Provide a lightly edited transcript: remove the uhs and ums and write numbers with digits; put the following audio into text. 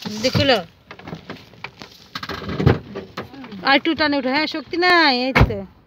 देखलो আর একটু টানে উঠে। হ্যাঁ শক্তি নাই, এই তো।